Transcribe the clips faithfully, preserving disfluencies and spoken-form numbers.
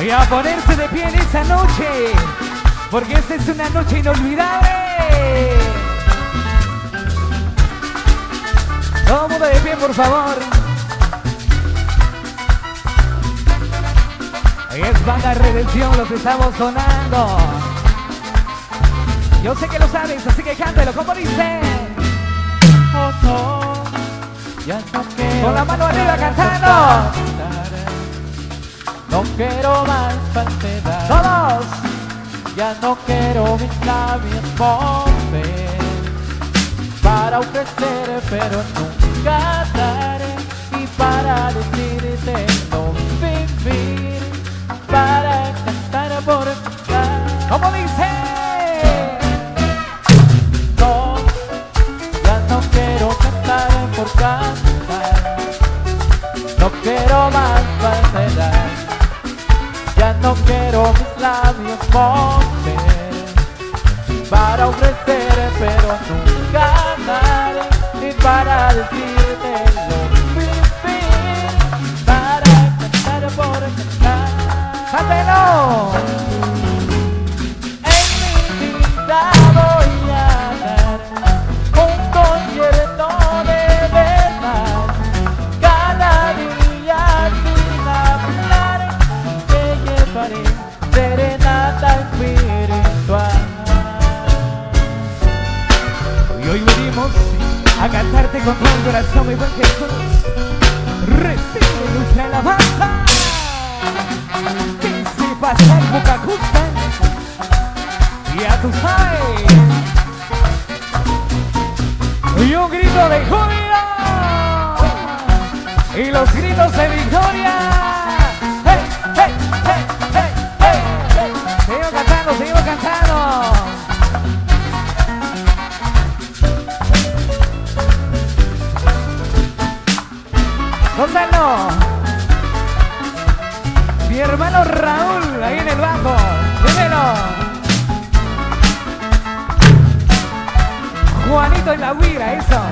Y a ponerse de pie en esa noche, porque esta es una noche inolvidable. Todo el mundo de pie, por favor. Y es Banda Redención, los estamos sonando. Yo sé que lo sabes, así que cántelo, como dice. Oh, no, ya no quiero. Con la mano arriba cantando. No quiero más falsedad. Todos. Ya no quiero mis labios mover para ofrecer, pero nunca daré. Y para decirte no vivir, para cantar por cantar. ¿Cómo dice? No, ya no quiero cantar por cantar. No quiero más falsedad. Ya no quiero mis labios mover para ofrecer, pero nunca daré. Y para decirte lo vivir, para cantar por cantar. ¡Cántelo! En mi vida voy a dar un concierto de verdad. Cada día sin hablar te llevaré serenata espiritual. Y hoy venimos a cantarte con todo el corazón, mi buen Jesús. Recibe nuestra alabanza. Que se pasa en boca justa. Ya tú sabes. Y un grito de júbilo. Y los gritos de victoria. ¡Hey, hey, hey, hey, hey, hey! Seguimos cantando, seguimos cantando. Gonzalo, mi hermano Raúl, ahí en el bajo, dímelo. Juanito en la huira, eso.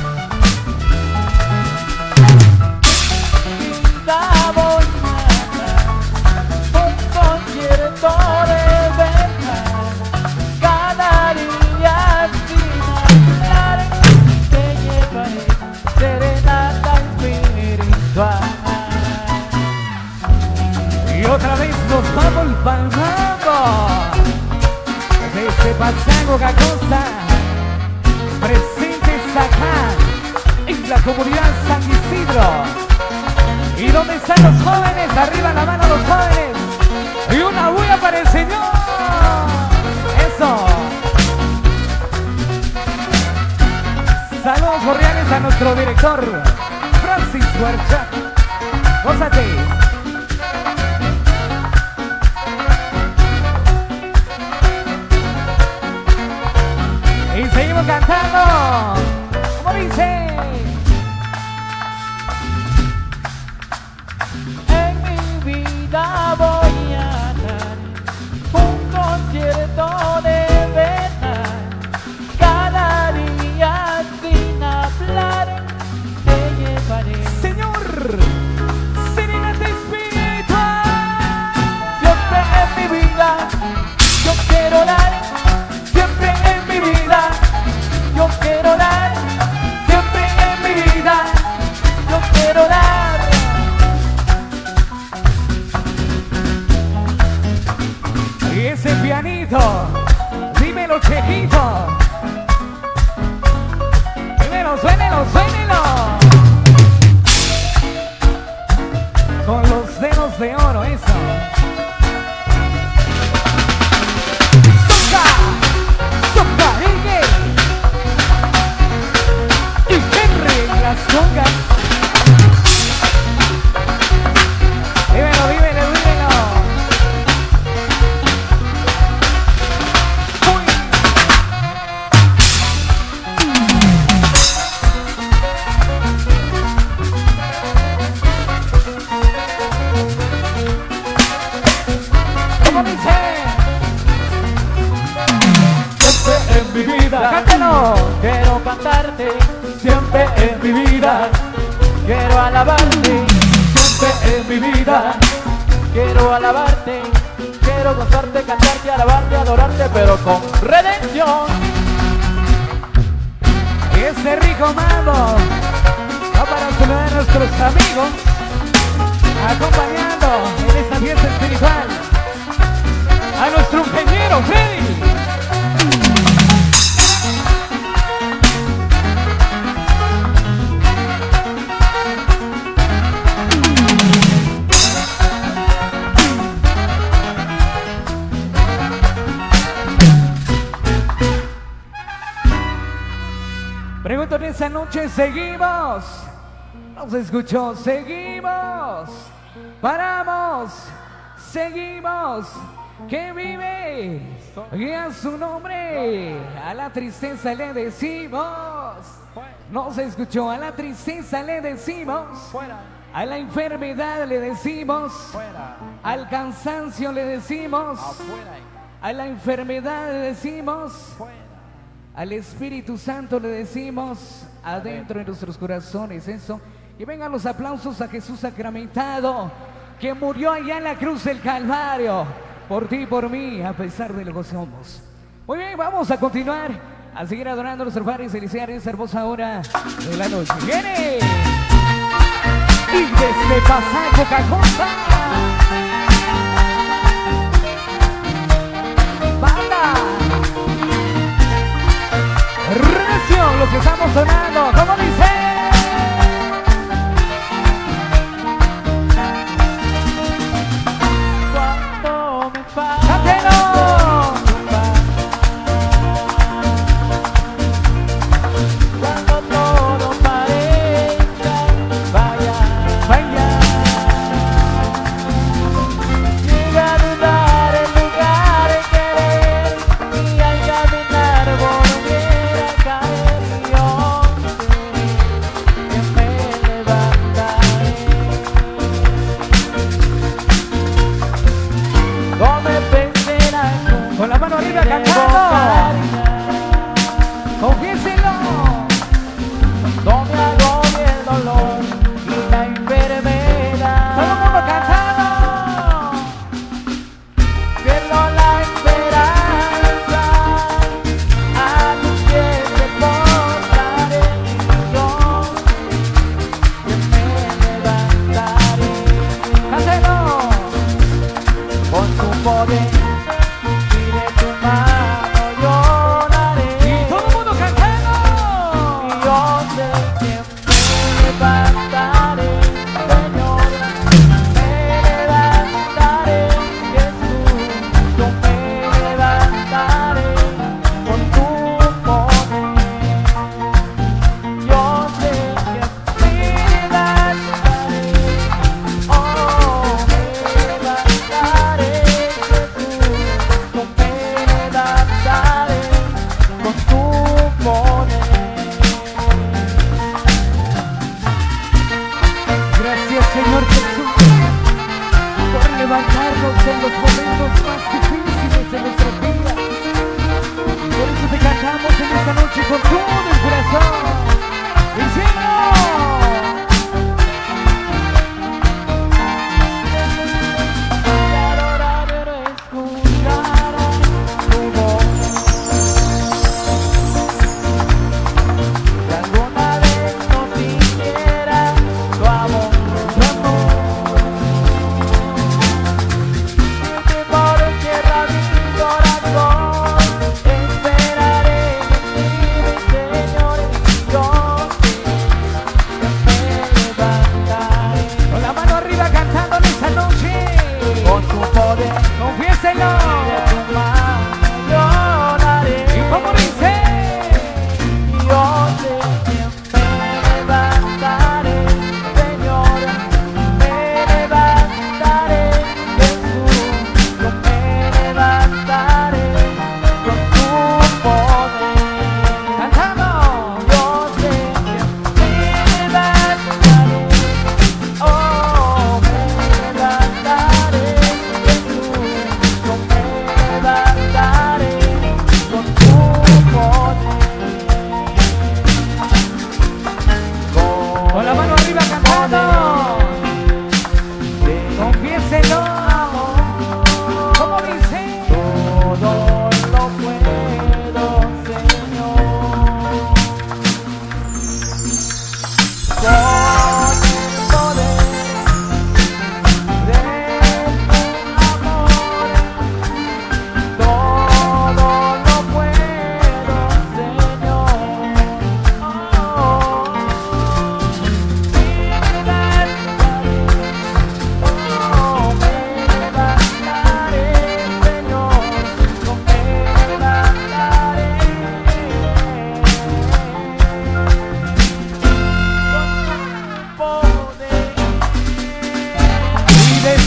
La voy a dar un concierto de verdad. Cada día sin hablar te llevaré serenata espiritual. Y otra vez nos vamos palmando. Desde Pasango, Cacosta, presentes acá en la comunidad San Isidro. ¿Y dónde están los jóvenes? Arriba la mano los jóvenes. Y una bulla para el Señor. Eso. Saludos cordiales a nuestro director, Francis Huerta. Gózate. Y seguimos cantando. ¿Cómo dice? En mi vida voy a dar un concierto de verdad. Cada día sin hablar te llevaré. Señor, serenata espiritual. Siempre en mi vida yo quiero dar. Siempre en mi vida yo quiero dar. Siempre en mi vida yo quiero dar. Y ese pianito, dímelo, Chejito. Dímelo, suénelo, suénelo. Con los dedos de oro, eso. ¡Soca! ¡Soca, Henry! Y Henry en las congas. Dímelo, dímelo, dímelo. Uy. ¿Cómo dice? Siempre en mi vida ¡Cántalo! quiero cantarte. Siempre en mi vida quiero alabarte. Siempre en mi vida quiero alabarte, quiero gozarte, cantarte, alabarte, adorarte, pero con redención. Y este rico mambo va para saludar a nuestros amigos, acompañando en esta fiesta espiritual a nuestro ingeniero Freddy. Pregunto en esta noche, seguimos, nos escuchó, seguimos, paramos, seguimos, que vive, y a su nombre, a la tristeza le decimos, nos escuchó, a la tristeza le decimos, a la enfermedad le decimos, al cansancio le decimos, a la enfermedad le decimos, al Espíritu Santo le decimos, adentro de nuestros corazones, eso. Y vengan los aplausos a Jesús sacramentado, que murió allá en la cruz del Calvario, por ti y por mí, a pesar de lo que somos. Muy bien, vamos a continuar, a seguir adorando a nuestros padres celestiales en esta hermosa hora de la noche. ¡Viene! Y desde Pasaco, Cajosa, ¡banda! Recio, los que estamos sonando, ¿cómo dice? Cuando me falta ¡Cántelo! cuando todo parezca vaya, ¡Vaya! llega a dudar el lugar en querer, y al caminar volviera a caer, y yo sé que me levantaré. No me vencerán Con la mano arriba cantando. Confiéselo. no me agobie el dolor y la enfermedad. Todo el mundo cantando. Pierdo la esperanza, a tus pies te postraré, y yo que me levantaré. Cántelo. Con tu poder y de tu mano lloraré, Y todo el mundo cantando. y yo sé que me levantaré, Señor, me levantaré, Jesús, yo me levantaré con tu poder. Yo sé que me levantaré, oh, me levantaré, Jesús, yo me levantaré con tu poder. Gracias, Señor Jesús, por levantarnos en los momentos más difíciles de nuestras vidas. Por eso te cantamos en esta noche con todo el corazón. ¡Diciendo! Y adoraré, escucharé tu voz. Si alguna vez no sintiera tu amor, tu amor, siempre por tierra mi corazón, esperaré en ti, mi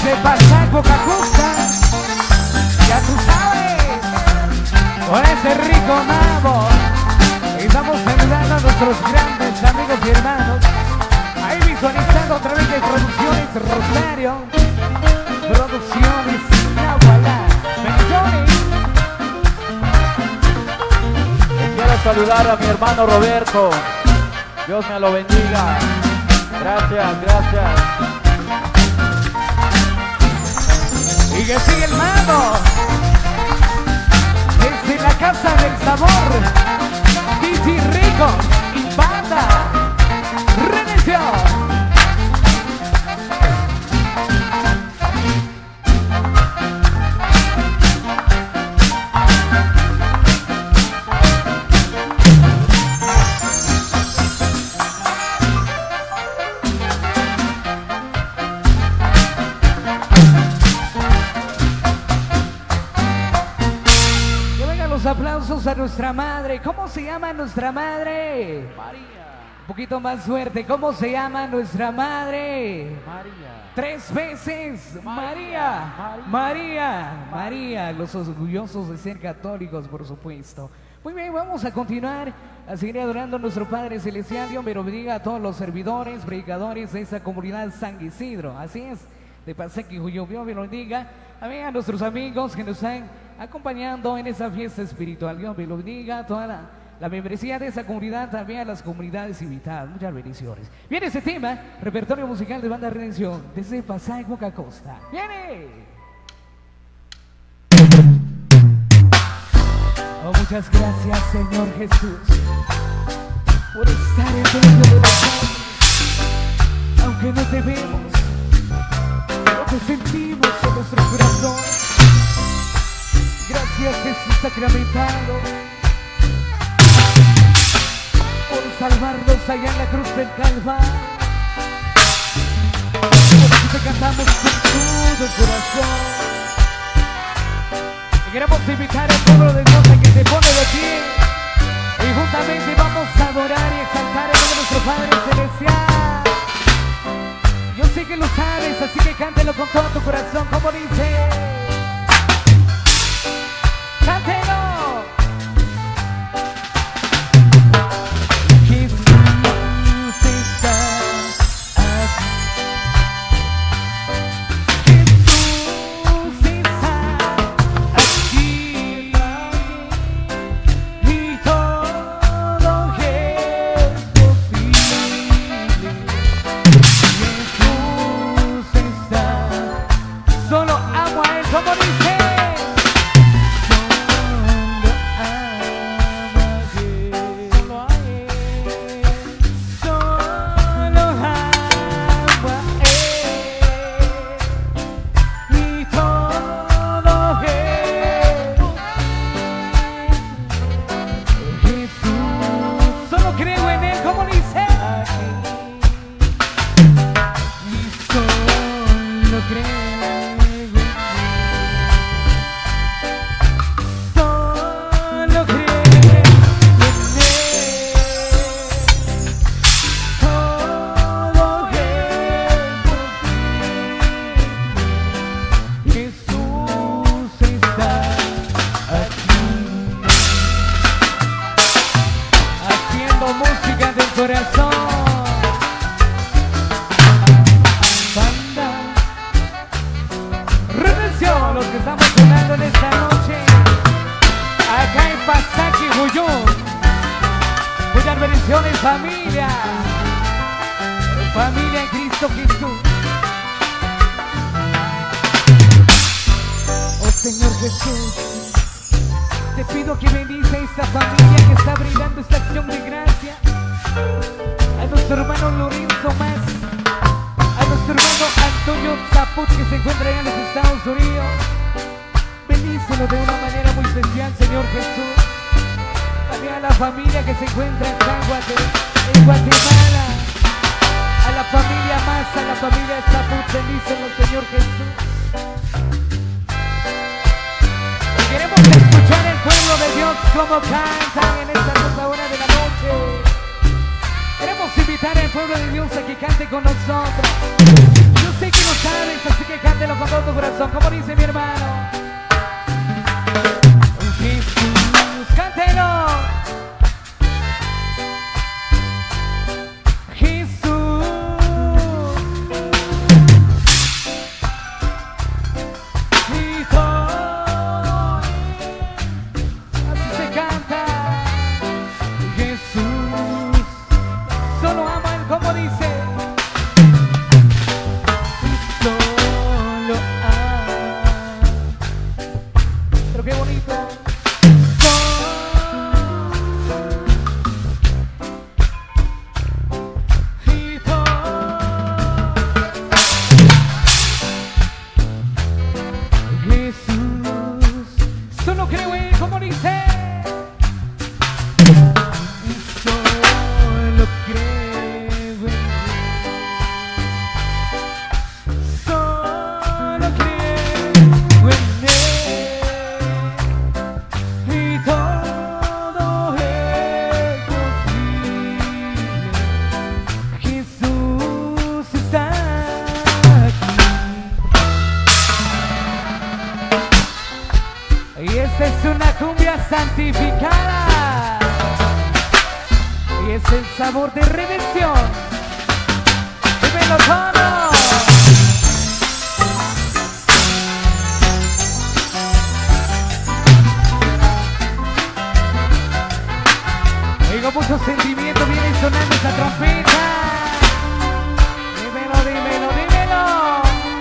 Desde Pasaje, Coca-Cola, ya tú sabes, con ese rico mambo. Estamos saludando a nuestros grandes amigos y hermanos. Ahí visualizando a través de Producciones Rosario, Producciones Nahualá. Bendiciones. Quiero saludar a mi hermano Roberto. Dios me lo bendiga. Gracias, gracias. Y que sigue el mano. Desde la Casa del Sabor, D J Rico y Banda Redención. Aplausos a nuestra madre. ¿Cómo se llama nuestra madre? María. Un poquito más fuerte. ¿Cómo se llama nuestra madre? María. Tres veces. María. María. María. María. Los orgullosos de ser católicos, por supuesto. Muy bien, vamos a continuar a seguir adorando a nuestro Padre Celestial. Dios me lo bendiga a todos los servidores, predicadores de esta comunidad San Isidro. Así es, de Pasaje, Cuyo Dios me lo bendiga. Amén, a nuestros amigos que nos están acompañando en esa fiesta espiritual. Dios me lo bendiga a toda la, la membresía de esa comunidad, también a las comunidades invitadas. Muchas bendiciones. Viene ese tema, repertorio musical de Banda Redención, desde Pasaje, Coca-Costa. ¡Viene! Oh, muchas gracias, Señor Jesús, por estar en medio de nosotros. Aunque no te vemos, lo que sentimos en nuestro corazón. Gracias, Jesús sacramentado, por salvarnos allá en la cruz del Calvario. Por eso te cantamos con todo el corazón. Y queremos invitar al pueblo de Dios a que se pone de pie y juntamente vamos a adorar y exaltar el nombre de nuestro Padre Celestial. Yo sé que lo sabes, así que cántelo con todo tu corazón, como dice. ¡Cántelo! Jesús está aquí. Jesús está aquí. Y todo es posible. Jesús está. Solo amo a Él, como dice. Corazón, Banda Redención, los que estamos sonando en esta noche, acá en Pasaje, Juyún. Muchas bendiciones, familia, familia en Cristo Jesús. Oh Señor Jesús, te pido que bendice a esta familia que está brindando esta acción de gracia. A nuestro hermano Lorenzo Más, a nuestro hermano Antonio Zaput, que se encuentra allá en los Estados Unidos. Bendícelo de una manera muy especial, Señor Jesús. También a la familia que se encuentra acá en Guatemala, a la familia Más, a la familia Zaput, bendícelo, Señor Jesús. Y queremos escuchar el pueblo de Dios como cantan en esta hermosa hora de la noche. Queremos invitar al pueblo de Dios a que cante con nosotros. Yo sé que lo sabes, así que cántelo con corazón, como dice mi hermano. Jesús, cántelo. Jesús. Y todo. Así se canta. Jesús. Solo ama él, como dice. Solo ama. Pero qué bonito. Santificada, y es el sabor de redención. ¡Dímelo todo! Oigo mucho sentimiento, viene sonando esa trompeta. Dímelo, dímelo, dímelo.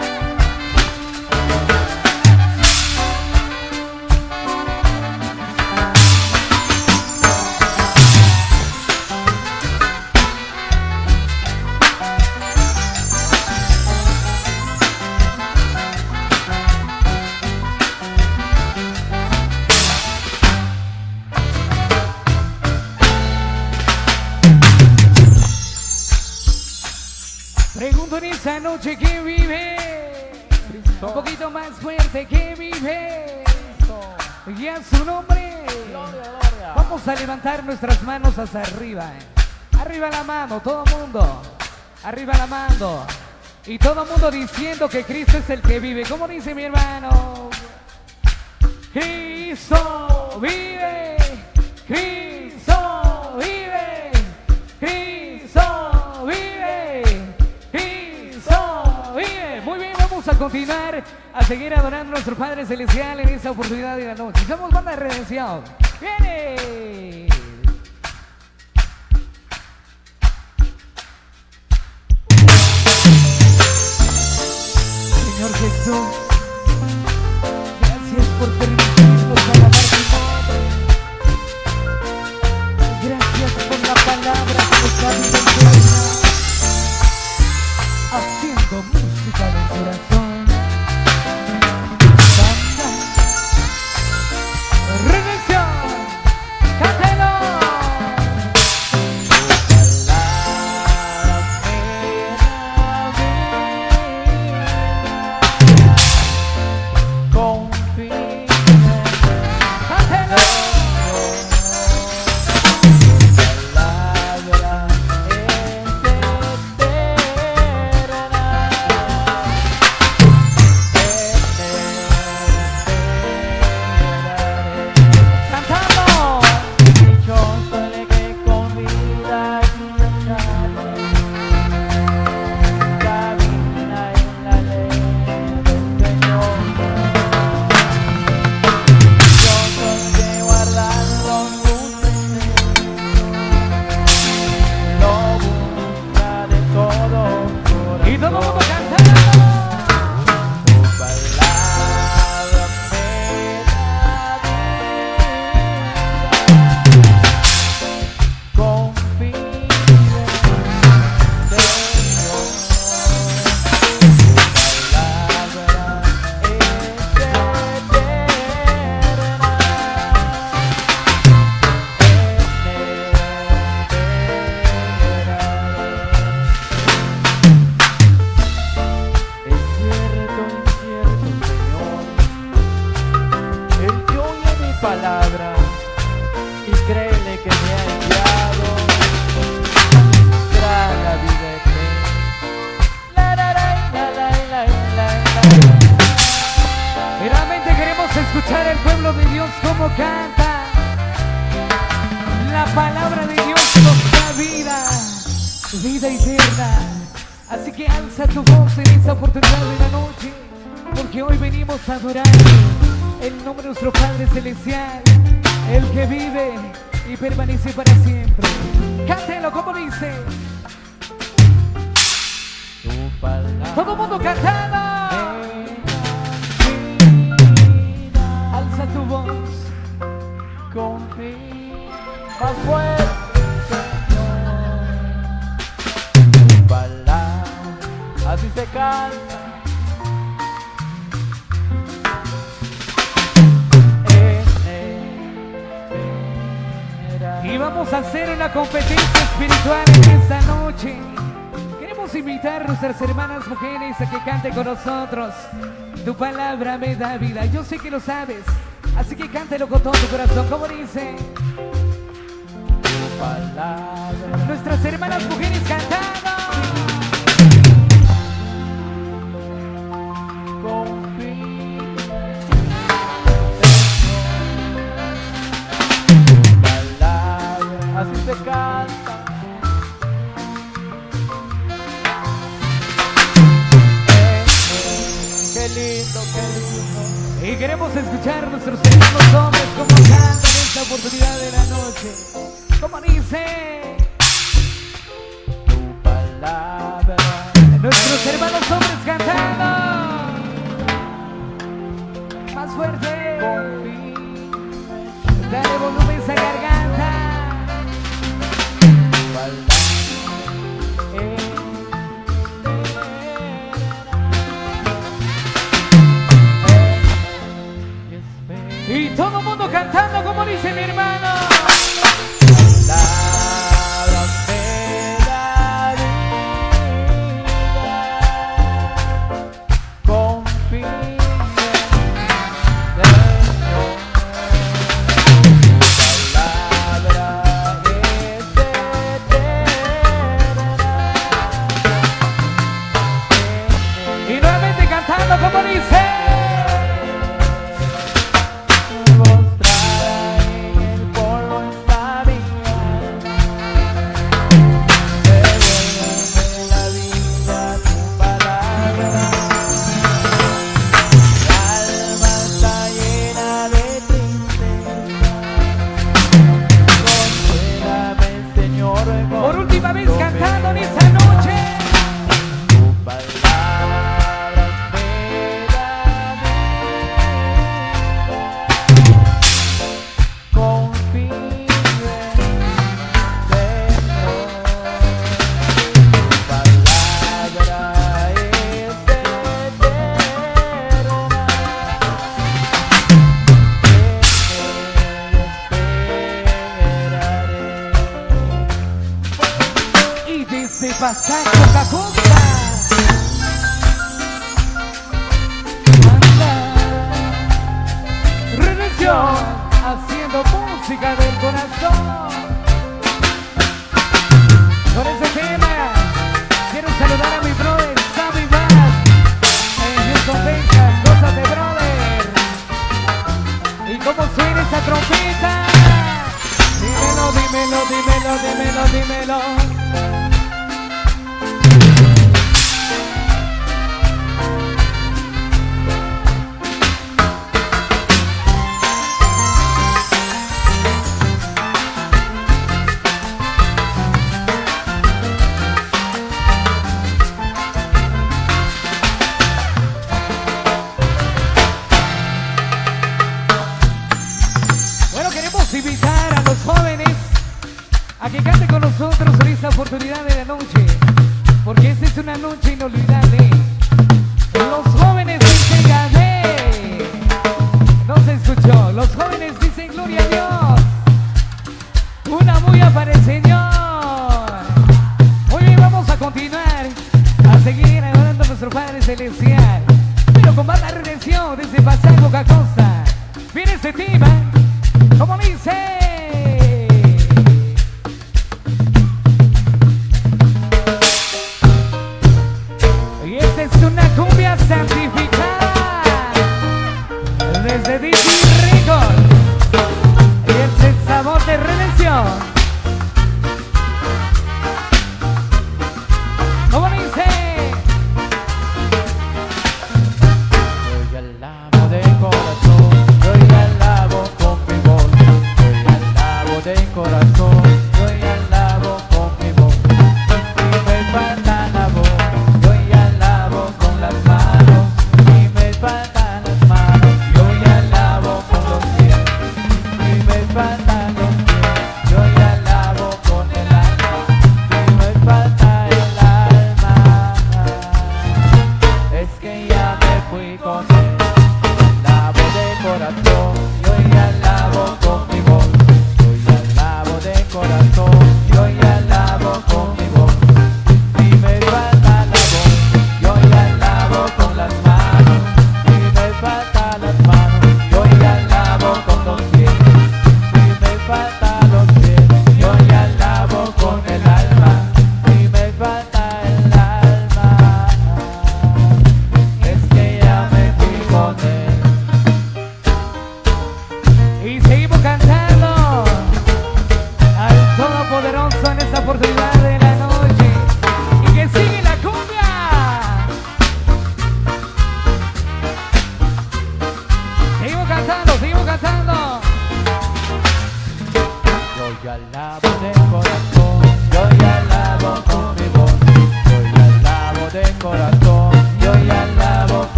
Pregunto en esa noche ¿quién vive? Cristo. Un poquito más fuerte, ¿quién vive? Cristo. Y a su nombre. Gloria, gloria. Vamos a levantar nuestras manos hacia arriba. eh. Arriba la mano, todo el mundo. Arriba la mano. Y todo el mundo diciendo que Cristo es el que vive. ¿Cómo dice mi hermano? Cristo vive. Cristo vive. Cristo vive. Vive. Muy bien, vamos a continuar a seguir adorando a nuestro Padre Celestial en esta oportunidad de la noche. Somos Banda de Redención. ¡Viene! Señor Jesús, gracias por permitirnos alabar tu nombre. Gracias por la palabra que nos ha enseñado, haciendo música del corazón. Banda Redención, cántelo. cómo canta. La palabra de Dios nos da vida, vida eterna. Así que alza tu voz en esta oportunidad de la noche, porque hoy venimos a adorar el nombre de nuestro Padre Celestial, el que vive y permanece para siempre. Cántelo como dice. Tu palabra. Todo el mundo cantando. Alza tu voz. Confía más fuerte, Señor. Tu palabra, así se canta. Y vamos a hacer una competencia espiritual en esta noche. Queremos invitar a nuestras hermanas mujeres a que canten con nosotros. Tu palabra me da vida. Yo sé que lo sabes, así que cántelo con todo tu corazón. ¿Cómo dice? Tu palabra. Nuestras hermanas mujeres cantando. Así se canta. Eh, eh, qué lindo, qué lindo. Y queremos escuchar a nuestros hermanos hombres como cantan en esta oportunidad de la noche. Como dice. Tu palabra. Nuestros hermanos hombres cantando. Más fuerte. Dale volumen a esa garganta. Y todo el mundo cantando como dice mi hermano. Palabras me da vida. Confía en Señor. Tu palabra es eterna. Y nuevamente cantando como dice. Por última vez cantando en esta noche. Tu palabra me da vida. Confía en Señor. Tu palabra es eterna. Y desde pasar poca cosa. Anda. Redención, haciendo música del corazón. Con ese tema quiero saludar a mi brother Sammy Bass en Houston, Texas. Cosas de brother. Y cómo suena esa trompeta. Dímelo, dímelo, dímelo, dímelo, dímelo. Bueno, queremos invitar a los jóvenes a que canten con nosotros en esta oportunidad de la noche, porque esta es una noche inolvidable. Los jóvenes dicen gané. No se escuchó. Los jóvenes dicen gloria a Dios. Una bulla para el Señor. Muy bien, vamos a continuar a seguir adorando a nuestro Padre Celestial, pero con más la redención desde pasar Coca Costa. Viene este tema, como dice. Y esta es una cumbia certificada desde D J Records.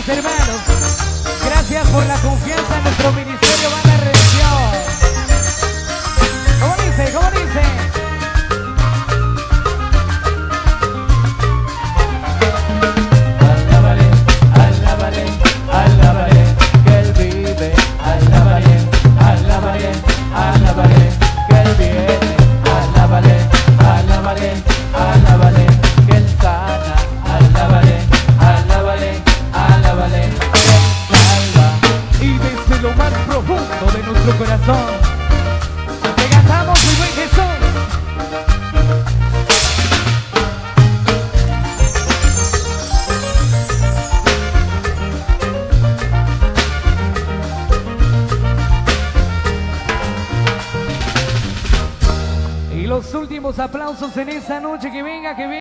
hermanos, gracias por la confianza en nuestro ministerio Banda Redención. ¿Cómo dice? ¿Cómo dice? Alábale, alábale, alábale, que Él vive. Alábale, alábale, alábale, que Él viene. Alábale, alábale, alábale, que Él sana. Alábale, alábale, alábale, que Él salva. Y desde lo más profundo de nuestro corazón te cantamos, mi buen Jesús. Y los últimos aplausos en esta noche, que venga, que venga.